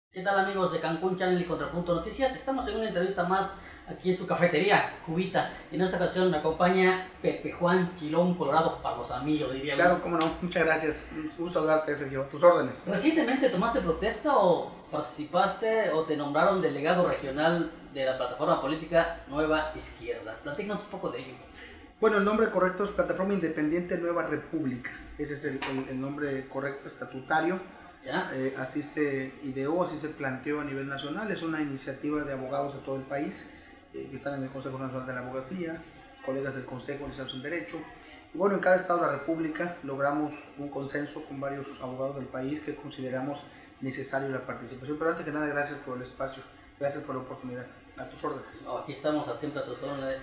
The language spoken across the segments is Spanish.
¿Qué tal amigos de Cancún Channel y Contrapunto Noticias? Estamos en una entrevista más aquí en su cafetería, Cubita. En esta ocasión me acompaña Pepe Juan Chilón Colorado para los amigos, diría yo. Claro, cómo no, muchas gracias. Un gusto hablarte, Sergio. A tus órdenes. ¿Recientemente tomaste protesta o participaste o te nombraron delegado regional de la plataforma política Nueva Izquierda? Platícanos un poco de ello. Bueno, el nombre correcto es Plataforma Independiente Nueva República. Ese es el nombre correcto estatutario. ¿Ya? Así se ideó, así se planteó a nivel nacional. Es una iniciativa de abogados de todo el país que están en el Consejo Nacional de la Abogacía, colegas del Consejo Licenciados en Derecho. Y bueno, en cada estado de la República logramos un consenso con varios abogados del país que consideramos necesario la participación. Pero antes que nada, gracias por el espacio, gracias por la oportunidad. A tus órdenes. No, aquí estamos siempre a tus órdenes.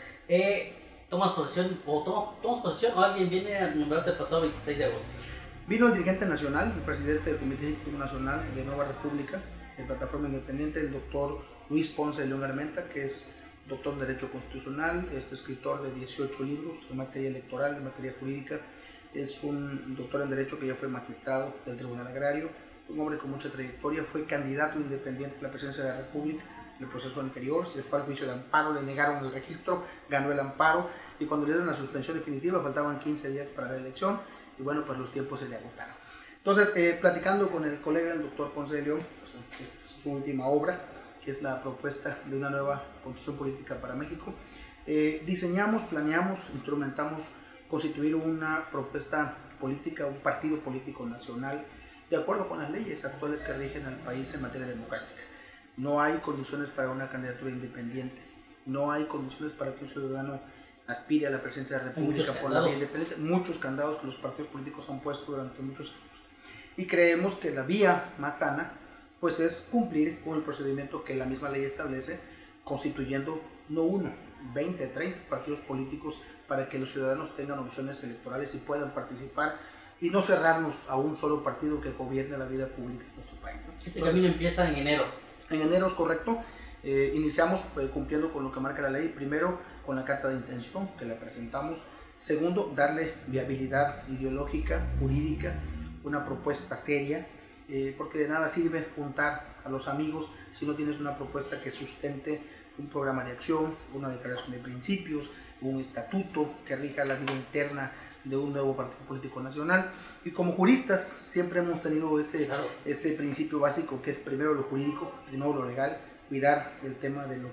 ¿Tomas posesión tomas posesión o alguien viene a nombrarte el pasado 26 de agosto? Vino el dirigente nacional, el presidente del Comité Ejecutivo Nacional de Nueva República, de Plataforma Independiente, el doctor Luis Ponce de León Armenta, que es doctor en Derecho Constitucional, es escritor de 18 libros en materia electoral, en materia jurídica, es un doctor en Derecho que ya fue magistrado del Tribunal Agrario, es un hombre con mucha trayectoria, fue candidato independiente a la presidencia de la República en el proceso anterior, se fue al juicio de amparo, le negaron el registro, ganó el amparo y cuando le dieron la suspensión definitiva faltaban 15 días para la elección y bueno, pues los tiempos se le agotaron. Entonces, platicando con el colega, el doctor Ponce de León, pues, esta es su última obra, que es la propuesta de una nueva constitución política para México, diseñamos, planeamos, instrumentamos constituir una propuesta política, un partido político nacional, de acuerdo con las leyes actuales que rigen al país en materia democrática. No hay condiciones para una candidatura independiente, no hay condiciones para que un ciudadano aspire a la presidencia de la República por la vía independiente, muchos candados que los partidos políticos han puesto durante muchos años. Y creemos que la vía más sana pues es cumplir con el procedimiento que la misma ley establece, constituyendo no uno, 20, 30 partidos políticos para que los ciudadanos tengan opciones electorales y puedan participar y no cerrarnos a un solo partido que gobierne la vida pública de nuestro país, ¿no? Este camino empieza en enero. En enero es correcto. Iniciamos cumpliendo con lo que marca la ley, primero con la carta de intención que la presentamos, segundo darle viabilidad ideológica, jurídica, una propuesta seria, porque de nada sirve juntar a los amigos si no tienes una propuesta que sustente un programa de acción, una declaración de principios, un estatuto que rija la vida interna de un nuevo partido político nacional. Y como juristas siempre hemos tenido ese principio básico que es primero lo jurídico, primero lo legal, cuidar el tema de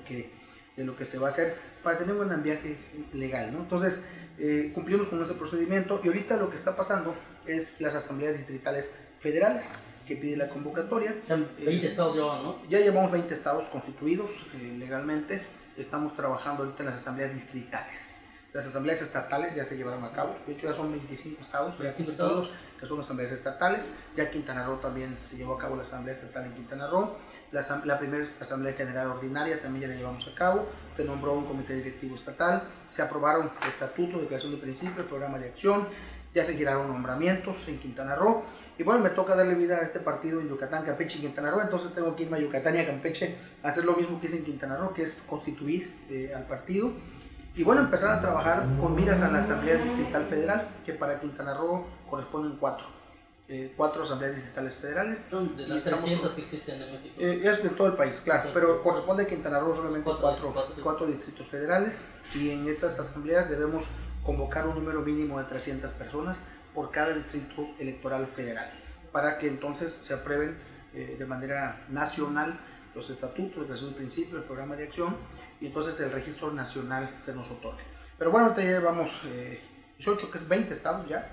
lo que se va a hacer para tener un ambiente legal, ¿no? Entonces cumplimos con ese procedimiento y ahorita lo que está pasando es las asambleas distritales federales que pide la convocatoria. Ya 20 estados llevan, ¿no? Ya llevamos 20 estados constituidos legalmente, estamos trabajando ahorita en las asambleas distritales. Las asambleas estatales ya se llevaron a cabo, de hecho ya son 25 estados ya constituidos que son asambleas estatales, ya Quintana Roo también se llevó a cabo la asamblea estatal en Quintana Roo, la primera asamblea general ordinaria también ya la llevamos a cabo, se nombró un comité directivo estatal, se aprobaron estatutos, declaración de principios, programa de acción, ya se giraron nombramientos en Quintana Roo, y bueno, me toca darle vida a este partido en Yucatán, Campeche y Quintana Roo, entonces tengo que irme a Yucatán y a Campeche a hacer lo mismo que hice en Quintana Roo, que es constituir al partido, y bueno, empezar a trabajar con miras a la Asamblea Distrital Federal, que para Quintana Roo corresponden cuatro asambleas distritales federales. Son de las 300 que existen en México. Es de todo el país, claro, pero corresponde a Quintana Roo solamente cuatro distritos federales, y en esas asambleas debemos convocar un número mínimo de 300 personas por cada distrito electoral federal, para que entonces se aprueben de manera nacional los estatutos, la declaración de principio, el programa de acción, y entonces el registro nacional se nos otorga. Pero bueno, te llevamos 18, que es 20 estados ya,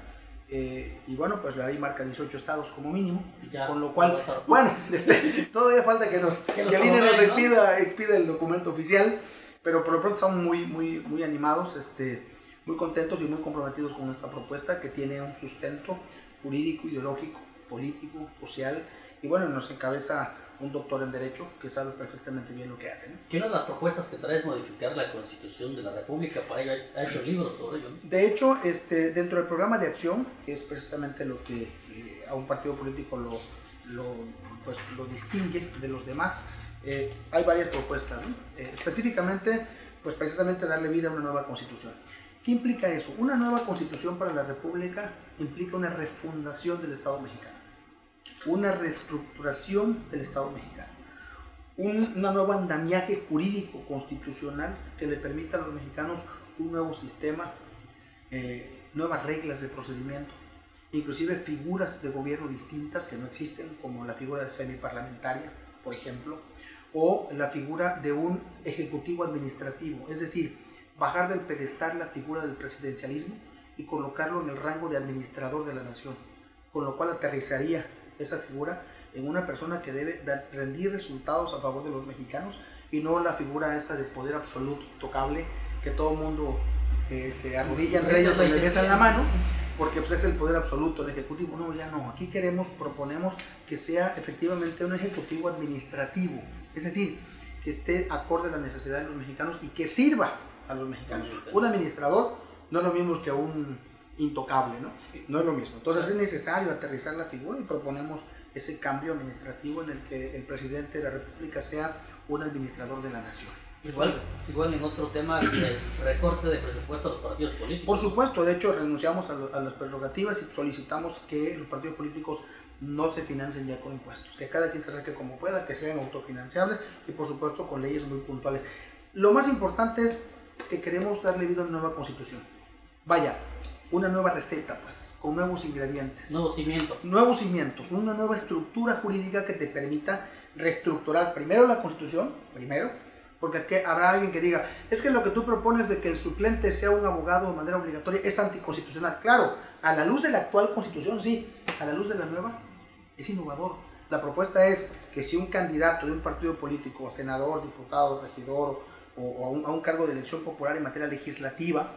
y bueno, pues la ley marca 18 estados como mínimo, ya, con lo cual, bueno, todavía falta que el INE nos expida el documento oficial, pero por lo pronto estamos muy animados, muy contentos y muy comprometidos con esta propuesta que tiene un sustento jurídico, ideológico, político, social, y bueno, nos encabeza un doctor en Derecho que sabe perfectamente bien lo que hace, ¿no? ¿Qué una de las propuestas que trae es modificar la Constitución de la República? Para ello ha hecho libros sobre ello, ¿no? De hecho, dentro del programa de acción, que es precisamente lo que a un partido político lo distingue de los demás, hay varias propuestas, ¿no? Específicamente, pues precisamente darle vida a una nueva Constitución. ¿Qué implica eso? Una nueva Constitución para la República implica una refundación del Estado mexicano. una reestructuración del Estado mexicano, un nuevo andamiaje jurídico constitucional que le permita a los mexicanos un nuevo sistema, nuevas reglas de procedimiento, inclusive figuras de gobierno distintas que no existen, como la figura de semiparlamentaria, por ejemplo, o la figura de un ejecutivo administrativo, es decir, bajar del pedestal la figura del presidencialismo y colocarlo en el rango de administrador de la nación, con lo cual aterrizaría esa figura en una persona que debe rendir resultados a favor de los mexicanos y no la figura esa de poder absoluto, intocable, que todo el mundo se arrodilla entre ellos o le besan la mano, porque pues, es el poder absoluto, el ejecutivo. No, ya no. Aquí proponemos que sea efectivamente un ejecutivo administrativo, es decir, que esté acorde a la necesidad de los mexicanos y que sirva a los mexicanos. Un administrador no es lo mismo que un intocable, ¿no? No es lo mismo. Entonces es necesario aterrizar la figura y proponemos ese cambio administrativo en el que el presidente de la República sea un administrador de la nación. Igual en otro tema, el recorte de presupuesto a los partidos políticos. Por supuesto, de hecho renunciamos a las prerrogativas y solicitamos que los partidos políticos no se financien ya con impuestos, que cada quien se arregle como pueda, que sean autofinanciables y por supuesto con leyes muy puntuales. Lo más importante es que queremos darle vida a una nueva constitución. Vaya, una nueva receta, pues, con nuevos ingredientes. Nuevos cimientos. Nuevos cimientos, una nueva estructura jurídica que te permita reestructurar primero la constitución, porque aquí habrá alguien que diga, es que lo que tú propones de que el suplente sea un abogado de manera obligatoria es anticonstitucional. Claro, a la luz de la actual constitución sí, a la luz de la nueva es innovador. La propuesta es que si un candidato de un partido político, senador, diputado, regidor o a un cargo de elección popular en materia legislativa,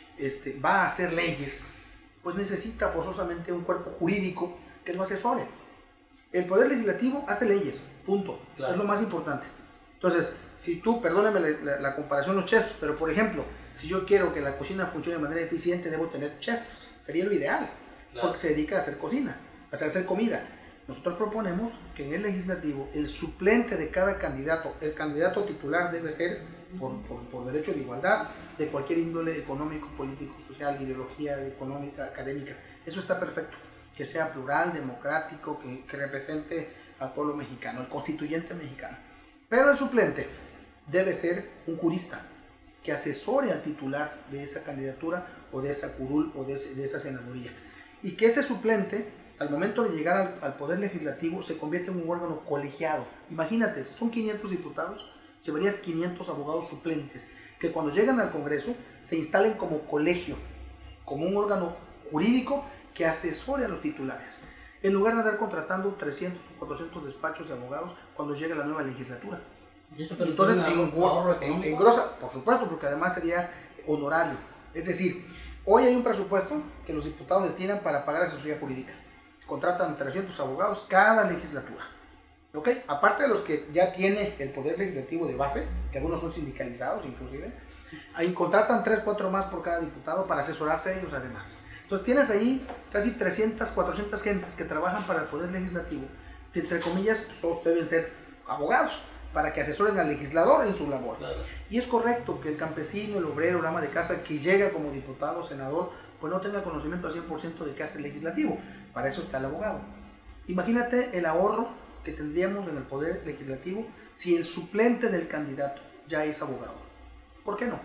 va a hacer leyes, pues necesita forzosamente un cuerpo jurídico que lo asesore. El Poder Legislativo hace leyes, punto. Claro. Es lo más importante. Entonces, si tú, perdóname la comparación los chefs, pero por ejemplo, si yo quiero que la cocina funcione de manera eficiente, debo tener chefs, sería lo ideal, claro, porque se dedica a hacer cocinas, a hacer comida. Nosotros proponemos que en el legislativo el suplente de cada candidato, el candidato titular debe ser, por derecho de igualdad, de cualquier índole económico, político, social, ideología, económica, académica. Eso está perfecto, que sea plural, democrático, que represente al pueblo mexicano, el constituyente mexicano. Pero el suplente debe ser un jurista que asesore al titular de esa candidatura o de esa curul o de esa senaduría. Y que ese suplente, al momento de llegar al Poder Legislativo, se convierte en un órgano colegiado. Imagínate, son 500 diputados, llevarías 500 abogados suplentes, que cuando llegan al Congreso se instalen como colegio, como un órgano jurídico que asesore a los titulares, en lugar de andar contratando 300 o 400 despachos de abogados cuando llegue la nueva legislatura. Entonces, engrosa, por supuesto, porque además sería honorario. Es decir, hoy hay un presupuesto que los diputados destinan para pagar asesoría jurídica. Contratan 300 abogados cada legislatura. ¿Ok? Aparte de los que ya tiene el Poder Legislativo de base, que algunos son sindicalizados inclusive, ahí contratan 3 o 4 más por cada diputado para asesorarse a ellos además. Entonces tienes ahí casi 300, 400 gentes que trabajan para el Poder Legislativo, que entre comillas pues, todos deben ser abogados, para que asesoren al legislador en su labor. Claro. Y es correcto que el campesino, el obrero, el ama de casa que llega como diputado, senador, pues no tenga conocimiento al 100% de qué hace el legislativo. Para eso está el abogado. Imagínate el ahorro que tendríamos en el Poder Legislativo si el suplente del candidato ya es abogado. ¿Por qué no?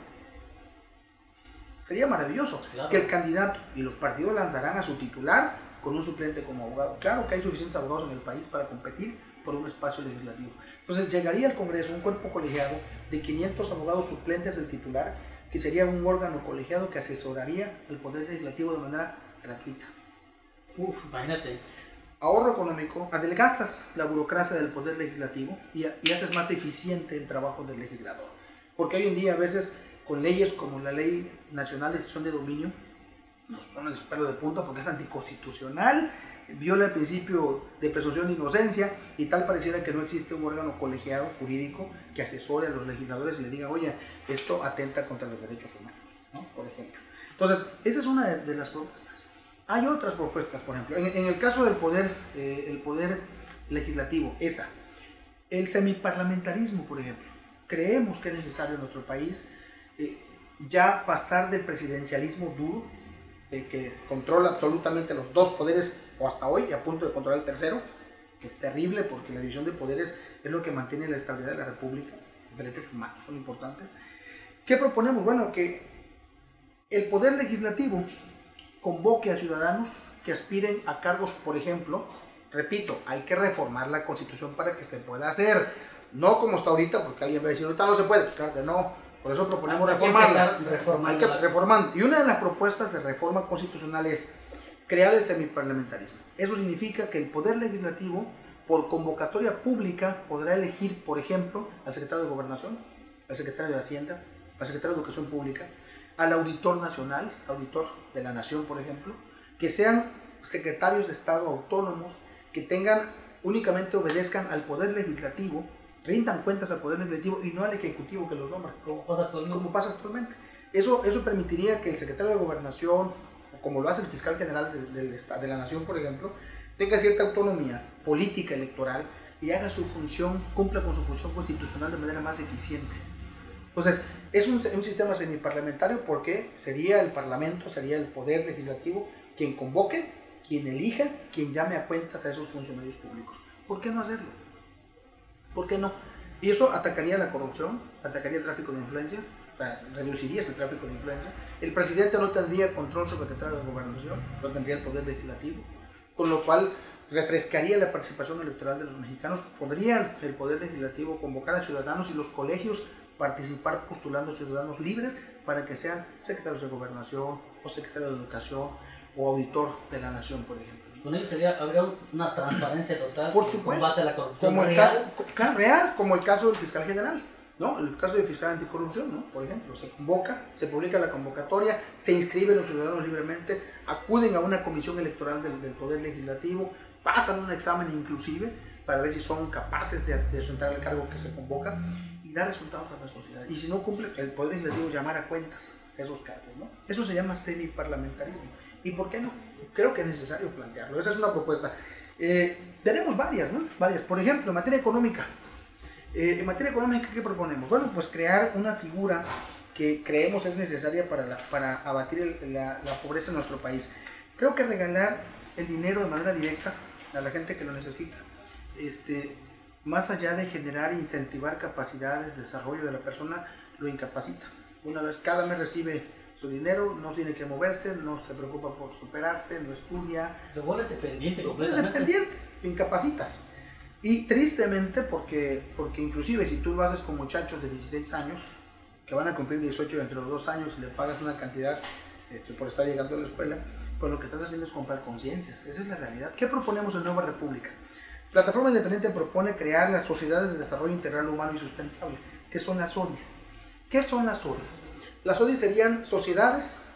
Sería maravilloso, claro, que el candidato y los partidos lanzarán a su titular con un suplente como abogado. Claro que hay suficientes abogados en el país para competir por un espacio legislativo. Entonces llegaría al Congreso un cuerpo colegiado de 500 abogados suplentes del titular, que sería un órgano colegiado que asesoraría al Poder Legislativo de manera gratuita. Imagínate. Ahorro económico, adelgazas la burocracia del Poder Legislativo y haces más eficiente el trabajo del legislador. Porque hoy en día a veces con leyes como la Ley Nacional de Extinción de Dominio nos ponen el pelo de punta porque es anticonstitucional, viola el principio de presunción de inocencia y tal pareciera que no existe un órgano colegiado jurídico que asesore a los legisladores y le diga, oye, esto atenta contra los derechos humanos, ¿no? Por ejemplo. Entonces, esa es una de las propuestas. Hay otras propuestas, por ejemplo, en el caso del poder legislativo, el semiparlamentarismo, por ejemplo. Creemos que es necesario en nuestro país ya pasar del presidencialismo duro que controla absolutamente los dos poderes, o hasta hoy, y a punto de controlar el tercero, que es terrible porque la división de poderes es lo que mantiene la estabilidad de la República. Los derechos humanos son importantes. ¿Qué proponemos? Bueno, que el poder legislativo convoque a ciudadanos que aspiren a cargos, por ejemplo, repito, hay que reformar la Constitución para que se pueda hacer, no como está ahorita, porque alguien va a decir, ahorita no se puede, pues claro que no, por eso proponemos reformarla. Hay que reformar. Y una de las propuestas de reforma constitucional es crear el semiparlamentarismo. Eso significa que el poder legislativo, por convocatoria pública, podrá elegir, por ejemplo, al secretario de Gobernación, al secretario de Hacienda, al secretario de Educación Pública, al auditor nacional, auditor de la Nación, por ejemplo, que sean secretarios de Estado autónomos, que únicamente obedezcan al poder legislativo, rindan cuentas al poder legislativo y no al ejecutivo que los nombra, como pasa actualmente. Eso permitiría que el secretario de Gobernación, o como lo hace el fiscal general de la Nación, por ejemplo, tenga cierta autonomía política electoral y haga su función, cumpla con su función constitucional de manera más eficiente. Entonces, es un sistema semiparlamentario porque sería el Parlamento, sería el Poder Legislativo quien convoque, quien elija, quien llame a cuentas a esos funcionarios públicos. ¿Por qué no hacerlo? ¿Por qué no? Y eso atacaría la corrupción, atacaría el tráfico de influencias, o sea, reduciría ese tráfico de influencias. El presidente no tendría control sobre el secretario de Gobernación, no tendría el Poder Legislativo, con lo cual refrescaría la participación electoral de los mexicanos. Podrían el Poder Legislativo convocar a ciudadanos y los colegios participar postulando ciudadanos libres para que sean secretarios de Gobernación o secretarios de Educación o auditor de la Nación, por ejemplo. Con ello habría una transparencia total, por supuesto, combate a la corrupción como el caso real, como el caso del fiscal general, ¿no? El caso del fiscal anticorrupción, ¿no? Por ejemplo, se convoca, se publica la convocatoria, se inscriben los ciudadanos libremente, acuden a una comisión electoral del Poder Legislativo, pasan un examen inclusive para ver si son capaces de asentar el cargo que se convoca y dar resultados a la sociedad. Y si no cumple, el Poder Legislativo llamar a cuentas esos cargos, ¿no? Eso se llama semiparlamentarismo. ¿Y por qué no? Creo que es necesario plantearlo. Esa es una propuesta. Tenemos varias, ¿no? Varias. Por ejemplo, en materia económica. ¿Qué proponemos? Bueno, pues crear una figura que creemos es necesaria para abatir la pobreza en nuestro país. Creo que regalar el dinero de manera directa a la gente que lo necesita, más allá de generar e incentivar capacidades, desarrollo de la persona, lo incapacita. Una vez cada mes recibe su dinero, no tiene que moverse, no se preocupa por superarse, no estudia. Te vuelves dependiente completamente. Te vuelves dependiente, te incapacitas. Y tristemente, porque inclusive si tú lo haces con muchachos de 16 años, que van a cumplir 18 dentro de 2 años y le pagas una cantidad por estar llegando a la escuela, pues lo que estás haciendo es comprar conciencias. Esa es la realidad. ¿Qué proponemos en Nueva República? Plataforma Independiente propone crear las Sociedades de Desarrollo Integral Humano y Sustentable, que son las SODIs. ¿Qué son las SODIs? Las SODIs serían sociedades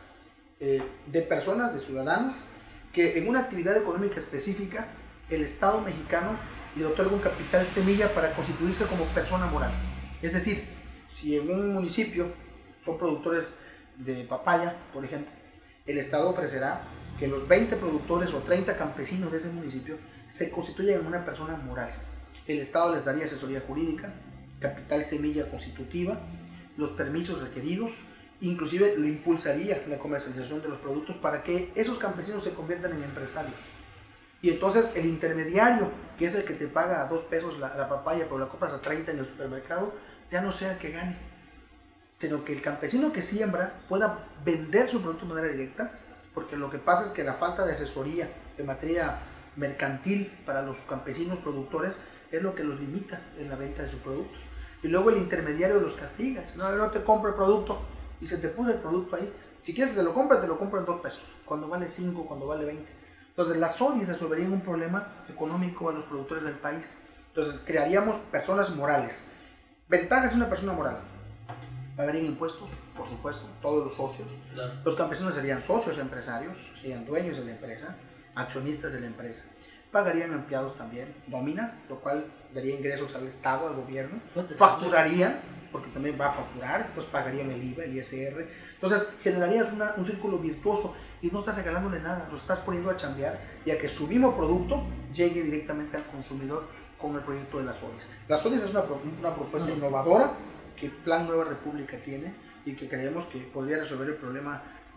de personas, de ciudadanos, que en una actividad económica específica, el Estado mexicano le otorga un capital semilla para constituirse como persona moral. Es decir, si en un municipio son productores de papaya, por ejemplo, el Estado ofrecerá que los 20 productores o 30 campesinos de ese municipio se constituyan en una persona moral. El Estado les daría asesoría jurídica, capital semilla constitutiva, los permisos requeridos, inclusive lo impulsaría la comercialización de los productos para que esos campesinos se conviertan en empresarios. Y entonces el intermediario, que es el que te paga a 2 pesos la papaya, pero la compras a 30 en el supermercado, ya no sea el que gane, sino que el campesino que siembra pueda vender su producto de manera directa, porque lo que pasa es que la falta de asesoría en materia mercantil para los campesinos productores es lo que los limita en la venta de sus productos. Y luego el intermediario los castiga. No te compra el producto y se te puso el producto ahí. Si quieres te lo compro en 2 pesos, cuando vale 5, cuando vale 20. Entonces las SODIs resolverían un problema económico a los productores del país. Entonces crearíamos personas morales. Ventajas de una persona moral: pagarían impuestos, por supuesto, todos los socios. Claro. Los campesinos serían socios empresarios, serían dueños de la empresa, accionistas de la empresa. Pagarían empleados también, nómina, lo cual daría ingresos al Estado, al gobierno. Facturarían, porque también va a facturar, pues pagarían el IVA, el ISR. Entonces generarías un círculo virtuoso y no estás regalándole nada, lo estás poniendo a chambear y a que su mismo producto llegue directamente al consumidor con el proyecto de las SODIs. Las SODIs es una propuesta innovadora que Plan Nueva República tiene y que creemos que podría resolver el problema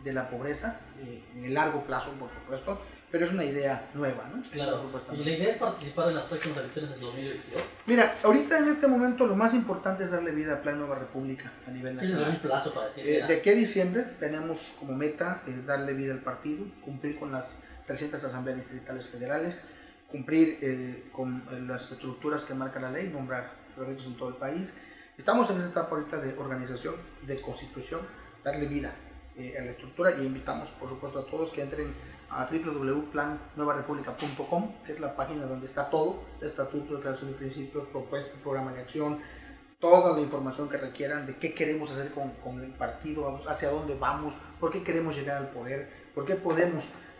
de la pobreza, en el largo plazo, por supuesto, pero es una idea nueva, ¿no? Claro. ¿Y la idea es participar en las próximas elecciones del 2022? Mira, ahorita en este momento lo más importante es darle vida a Plan Nueva República a nivel nacional. ¿Tienes un plazo para decir? De aquí a diciembre tenemos como meta darle vida al partido, cumplir con las 300 asambleas distritales federales, cumplir con las estructuras que marca la ley, nombrar prefectos en todo el país. Estamos en esta etapa ahorita de organización, de constitución, darle vida a la estructura, y invitamos por supuesto a todos que entren a www.plannuevarepublica.com, que es la página donde está todo: estatuto, declaración de principios, propuesta, programa de acción, toda la información que requieran de qué queremos hacer con el partido, hacia dónde vamos, por qué queremos llegar al poder, por qué podemos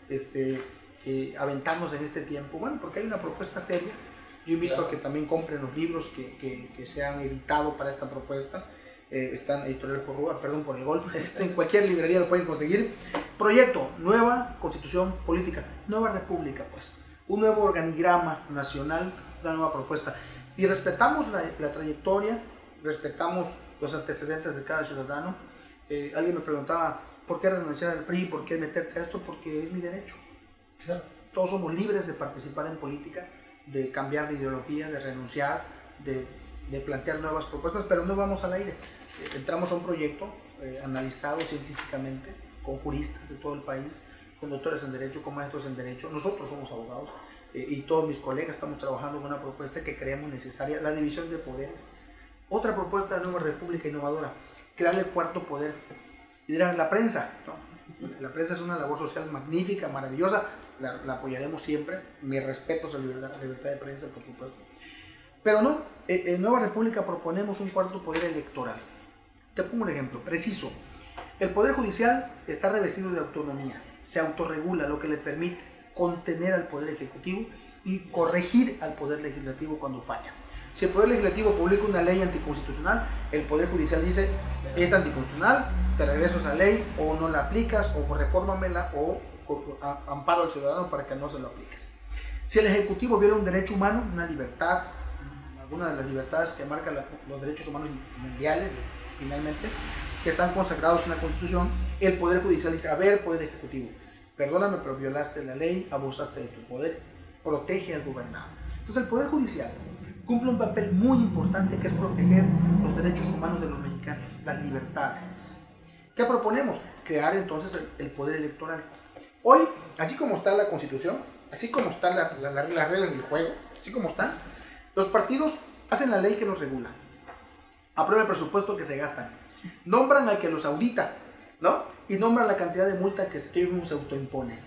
aventarnos en este tiempo. Bueno, porque hay una propuesta seria. Yo invito a que también compren los libros que se han editado para esta propuesta. Están Editorial Porrúa, perdón por el golpe, en cualquier librería lo pueden conseguir. Proyecto, nueva constitución política, nueva república, pues, un nuevo organigrama nacional, una nueva propuesta. Y respetamos la trayectoria, respetamos los antecedentes de cada ciudadano. Alguien me preguntaba, ¿por qué renunciar al PRI? ¿Por qué meterte a esto? Porque es mi derecho. Claro. Todos somos libres de participar en política, de cambiar de ideología, de renunciar, de plantear nuevas propuestas, pero no vamos al aire. Entramos a un proyecto analizado científicamente, con juristas de todo el país, con doctores en Derecho, con maestros en Derecho. Nosotros somos abogados y todos mis colegas estamos trabajando en una propuesta que creemos necesaria: la división de poderes. Otra propuesta de Nueva República innovadora: crearle el cuarto poder. Y dirán, la prensa. No, la prensa es una labor social magnífica, maravillosa, la apoyaremos siempre. Mi respeto a la libertad de prensa, por supuesto. Pero no, en Nueva República proponemos un cuarto poder electoral. Te pongo un ejemplo preciso. El Poder Judicial está revestido de autonomía, se autorregula, lo que le permite contener al Poder Ejecutivo y corregir al Poder Legislativo cuando falla. Si el Poder Legislativo publica una ley anticonstitucional, el Poder Judicial dice, es anticonstitucional, te regreso esa ley, o no la aplicas, o refórmamela, o amparo al ciudadano para que no se lo apliques. Si el Ejecutivo viola un derecho humano, una libertad, alguna de las libertades que marcan los derechos humanos mundiales, finalmente, que están consagrados en la Constitución, el Poder Judicial dice, a ver, Poder Ejecutivo, perdóname, pero violaste la ley, abusaste de tu poder, protege al gobernado. Entonces el Poder Judicial cumple un papel muy importante, que es proteger los derechos humanos de los mexicanos, las libertades. ¿Qué proponemos? Crear entonces el poder electoral. Hoy, así como está la Constitución, así como están las reglas del juego, así como están, los partidos hacen la ley que los regula, aprueban el presupuesto que se gastan, nombran al que los audita, ¿no? Y nombran la cantidad de multa que ellos mismos se autoimponen.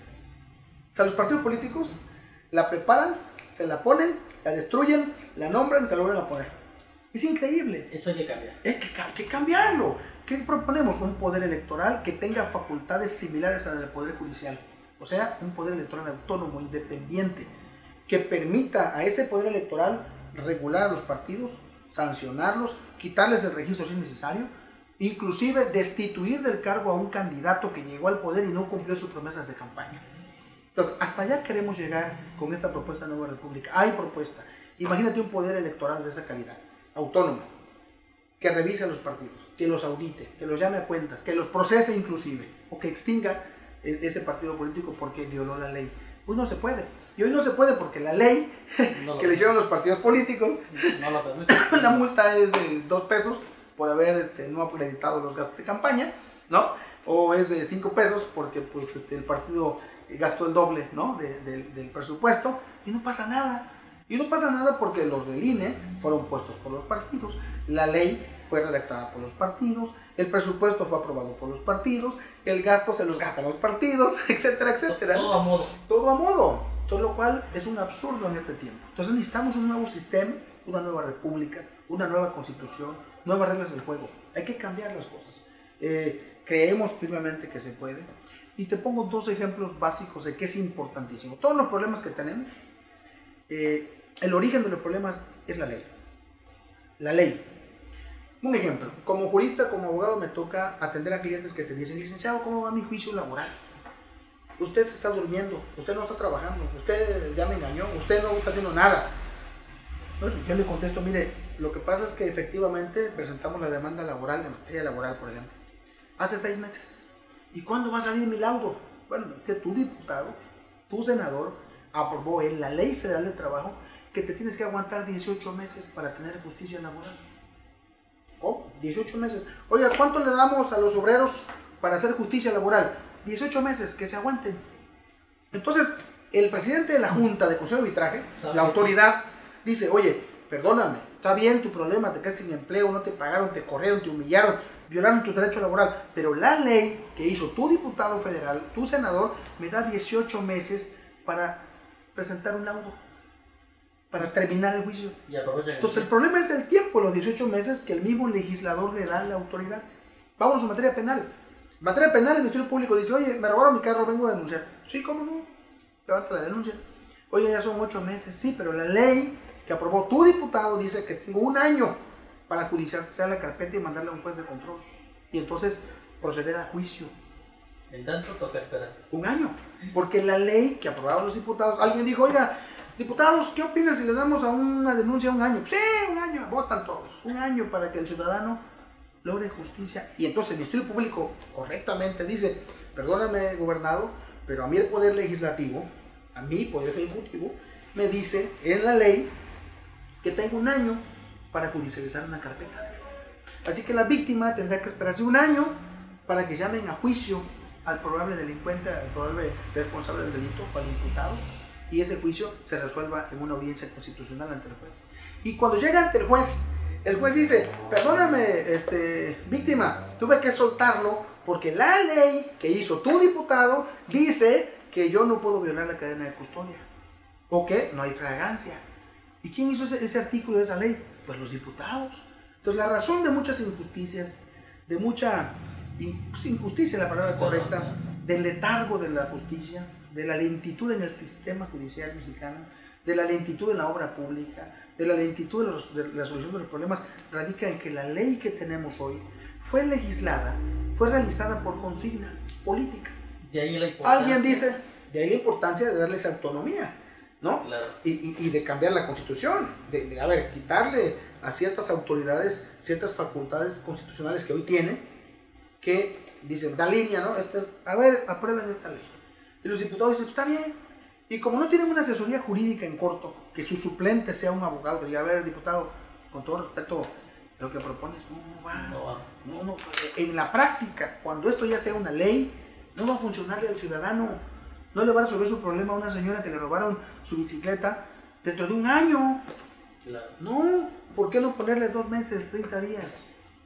O sea, los partidos políticos la preparan, se la ponen, la destruyen, la nombran y se la vuelven a poner. Es increíble. Eso hay que cambiar. Hay que cambiarlo. ¿Qué proponemos? Un poder electoral que tenga facultades similares a las del Poder Judicial. O sea, un poder electoral autónomo, independiente, que permita a ese poder electoral regular a los partidos, sancionarlos, quitarles el registro si es necesario, inclusive destituir del cargo a un candidato que llegó al poder y no cumplió sus promesas de campaña. Entonces, hasta allá queremos llegar con esta propuesta de Nueva República. Hay propuesta. Imagínate un poder electoral de esa calidad, autónomo, que revise a los partidos, que los audite, que los llame a cuentas, que los procese inclusive, o que extinga ese partido político porque violó la ley. Pues no se puede. Y hoy no se puede porque la ley que le hicieron los partidos políticos, no lo permite. La multa es de 2 pesos por haber no acreditado los gastos de campaña, ¿no? O es de 5 pesos porque pues, el partido gastó el doble, ¿no? del presupuesto, y no pasa nada. Y no pasa nada porque los del INE fueron puestos por los partidos, la ley fue redactada por los partidos, el presupuesto fue aprobado por los partidos, el gasto se los gastan los partidos, etcétera, etcétera. Todo a modo. Todo a modo. Todo lo cual es un absurdo en este tiempo. Entonces necesitamos un nuevo sistema, una nueva república, una nueva constitución, nuevas reglas del juego. Hay que cambiar las cosas. Creemos firmemente que se puede. Y te pongo 2 ejemplos básicos de que es importantísimo. Todos los problemas que tenemos, el origen de los problemas es la ley. La ley. Un ejemplo, como jurista, como abogado, me toca atender a clientes que te dicen, licenciado, ¿cómo va mi juicio laboral? Usted se está durmiendo, usted no está trabajando, usted ya me engañó, usted no está haciendo nada. Bueno, yo le contesto, mire, lo que pasa es que efectivamente presentamos la demanda laboral, en materia laboral, por ejemplo, hace 6 meses. ¿Y cuándo va a salir mi laudo? Bueno, que tu diputado, tu senador, aprobó en la Ley Federal de Trabajo que te tienes que aguantar 18 meses para tener justicia laboral. ¿Cómo? 18 meses. Oiga, ¿cuánto le damos a los obreros para hacer justicia laboral? 18 meses, que se aguanten. Entonces, el presidente de la Junta de Consejo de Arbitraje, la autoridad, dice, oye, perdóname, está bien tu problema, te quedas sin empleo, no te pagaron, te corrieron, te humillaron, violaron tu derecho laboral, pero la ley que hizo tu diputado federal, tu senador, me da 18 meses para presentar un laudo, para terminar el juicio. Entonces el problema es el tiempo, los 18 meses que el mismo legislador le da a la autoridad. Vamos a materia penal. En materia penal, el Ministerio Público dice, oye, me robaron mi carro, vengo a denunciar. Sí, ¿cómo no? Levanta la denuncia. Oye, ya son 8 meses. Sí, pero la ley que aprobó tu diputado dice que tengo un año para judicializar la carpeta y mandarle a un juez de control. Y entonces proceder a juicio. En tanto, toca esperar. Un año. Porque la ley que aprobaron los diputados, alguien dijo, oiga, diputados, ¿qué opinan si les damos a una denuncia un año? Sí, un año, votan todos. Un año para que el ciudadano logre justicia. Y entonces el Ministerio Público correctamente dice, perdóname, gobernado, pero a mí el Poder Legislativo, a mí, Poder Ejecutivo, me dice en la ley que tengo un año para judicializar una carpeta. Así que la víctima tendrá que esperarse un año para que llamen a juicio al probable delincuente, al probable responsable del delito o al imputado, y ese juicio se resuelva en una audiencia constitucional ante el juez. Y cuando llega ante el juez dice, perdóname, víctima, tuve que soltarlo porque la ley que hizo tu diputado dice que yo no puedo violar la cadena de custodia, o que no hay fragancia. ¿Y quién hizo ese artículo de esa ley? Pues los diputados. Entonces la razón de muchas injusticias, de mucha injusticia, la palabra correcta, del letargo de la justicia, de la lentitud en el sistema judicial mexicano, de la lentitud en la obra pública, de la lentitud de la solución de los problemas, radica en que la ley que tenemos hoy fue legislada, fue realizada por consigna política. De ahí la importancia. Alguien dice, de ahí la importancia de darles autonomía, ¿no? Claro. Y de cambiar la constitución, a ver, quitarle a ciertas autoridades ciertas facultades constitucionales que hoy tiene, que dicen, da línea, ¿no? A ver, aprueben esta ley. Y los diputados dicen, pues está bien. Y como no tienen una asesoría jurídica en corto, que su suplente sea un abogado que diga, a ver, diputado, con todo respeto, lo que propones no va. No. En la práctica, cuando esto ya sea una ley, no va a funcionarle al ciudadano. No le va a resolver su problema a una señora que le robaron su bicicleta dentro de un año. Claro. No, ¿por qué no ponerle 2 meses, 30 días?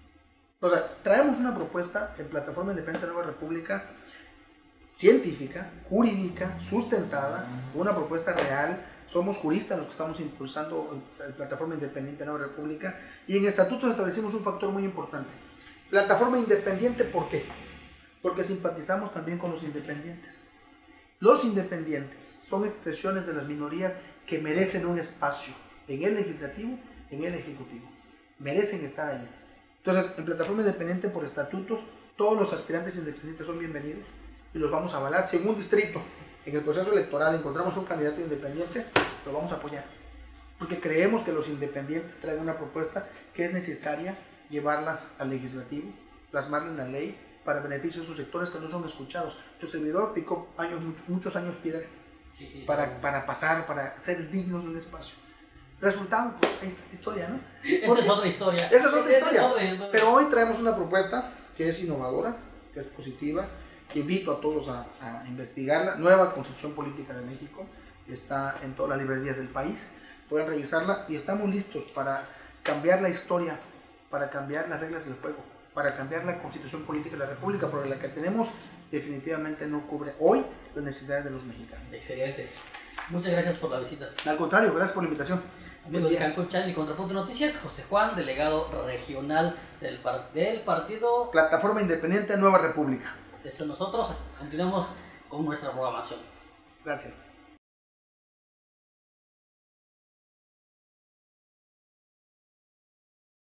O sea, traemos una propuesta en Plataforma Independiente Nueva República, científica, jurídica, sustentada, una propuesta real. Somos juristas los que estamos impulsando la Plataforma Independiente Nueva República, y en estatutos establecimos un factor muy importante. Plataforma independiente, ¿por qué? Porque simpatizamos también con los independientes. Los independientes son expresiones de las minorías que merecen un espacio en el legislativo, en el ejecutivo. Merecen estar ahí. Entonces, en Plataforma Independiente, por estatutos, todos los aspirantes independientes son bienvenidos y los vamos a avalar. Si en un distrito, en el proceso electoral, encontramos un candidato independiente, lo vamos a apoyar. Porque creemos que los independientes traen una propuesta que es necesaria llevarla al legislativo, plasmarla en la ley, para beneficio de esos sectores que no son escuchados. Tu servidor picó muchos años piedra para pasar, para ser dignos de un espacio. Resultado, pues, esta historia, ¿no? Esa es otra historia. Esa es otra historia. Pero hoy traemos una propuesta que es innovadora, que es positiva, que invito a todos a investigarla. Nueva Constitución Política de México, está en todas las librerías del país, pueden revisarla, y estamos listos para cambiar la historia, para cambiar las reglas del juego, para cambiar la Constitución Política de la República, porque la que tenemos definitivamente no cubre hoy las necesidades de los mexicanos. Excelente. Muchas gracias por la visita. Al contrario, gracias por la invitación. Amigos de Cancún Channel y Contrapunto Noticias, José Juan, delegado regional del partido Plataforma Independiente Nueva República. Nosotros continuamos con nuestra programación. Gracias.